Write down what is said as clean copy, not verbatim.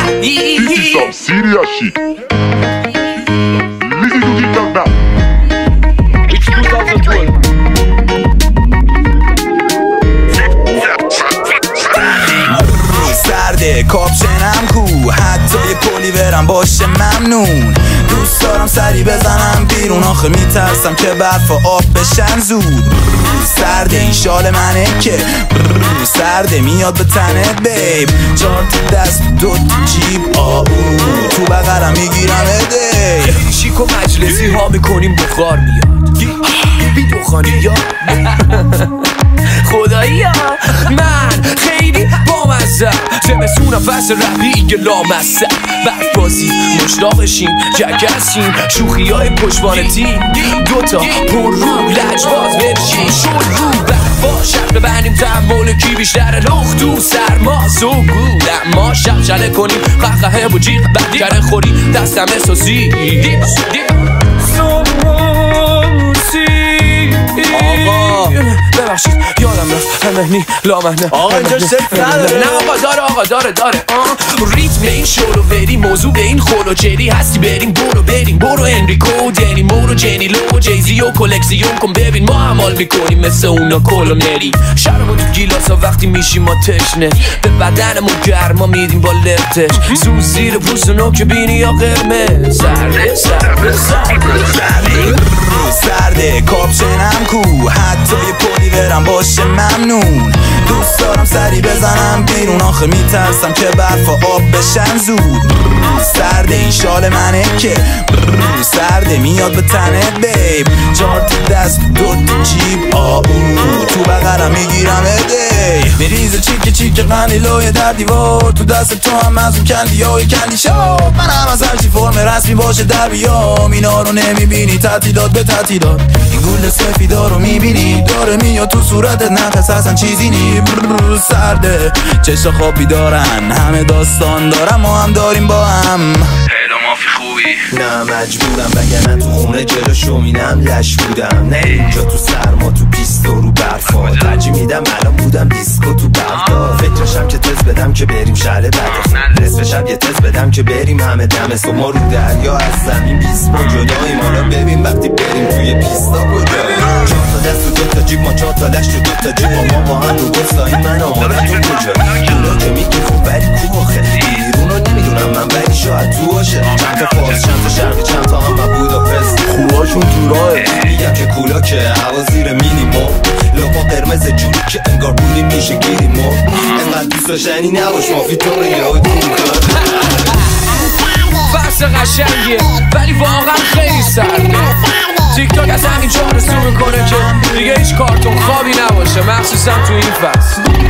This is some serious shit. Listen to TikTok now. It's 2012. سرده کاپشنم کو حتی یه پلی برم باشه ممنون. دوست دارم سری بزنم بیرون آخه میترسم که برف و آب بشن زود. سرده این شال منه که سرده میاد به تنت بیب. 4 تا دست 2 تا جیب آو تو بغلم میگیرم اده. شیک و مجلسی ها میکنیم بخار میاد بی دخانی یا خدایی ها من خیلی بامزه زمستونم فصل ربیگ لامصب برف بازی مشتاقشیم جگرسیم شوخی های پشتوانتی دوتا پر رو لجباز برشیم شل رو برفا شب ببنیم تحمل کی بیشتر لخت تو سرما سوگو اما شلشله کنیم قهقه و جیغ بدکره خوری دستم احساسی آقا ببخشید یادم رفت همهنی لامهنه آقا اینجا صرف نداره. نه آقا داره ریتم این شلو بریم موضوع به این خلو جری هستی بریم برو انریکو دنی مورو جنی لو جیزی و کلکسیون کن ببین ما عمال میکنیم مثل اونا کلونری شرمو تو گیلاسا وقتی میشیم ما تشنه به بدنمون گرما میدیم با لفتش سوز زیر پوست و نوک بینی یا قرمز سرده کاپشنم کو حتی یه پلی برم باشه ممنون. دوست دارم سری بزنم بیرون آخه میترسم که برف و آب بشن زود. سرده این شال منه که سرده میاد به تنت بیب. 4 تا دست 2 تا جیب آو تو بغلم میگیرم اده. میریزه چیک قندیلوی در دیوار تو دست تو هم از اون کندیای کندی شاب. من هم از هرچی فرم رسمی باشه در بیام اینا رو نمیبینی تعطیلات به تعطیلات این گل سفیدا رو میبینی داره میاد تو صورتت نفس اصلا چیزی نی. سرده چشم خوابی دارن همه داستان دارم ما هم داریم با هم. هلو مافی خوبی نه مجبورم وگرنه تو خونه جلو شومینم لش بودم. نه اینجا تو سرما تو پیست و رو برفا ترجیح میدم الان بودم دیسکو تو بغداد. فکرشم که تز بدم که بریم شهر بعد نصفشم یه تز بدم که بریم همه دم صبح ما رو دریا از زمین 20 با جداییم. حالا ببین وقتی بریم توی پیستا کجا 4 تا دست و 2 تا جیب ما 4 تا لشت و 2 تا جیب ما با هم رو گستایی من آمادم تو کجا اونا که میگی خب ولی کو آخه بیرون رو نمیدونم من ولی شاید تو باشه. چند تا فارس چند تا شرقی چند تا هم بوداپست خوباشون تو راه میگم که کولا که هوا زیر مینیمم لپا قرمز جوری که انگار بولی میشه گیریم انقدر دوست داشتنی نباش مافی تو رو یاد فصل قشنگیه ولی واقعا خیلی سرده. تیک تاک از همین جا رسو میکنه که دیگه هیچ کارتون خوابی نباشه مخصوصا تو این فصل.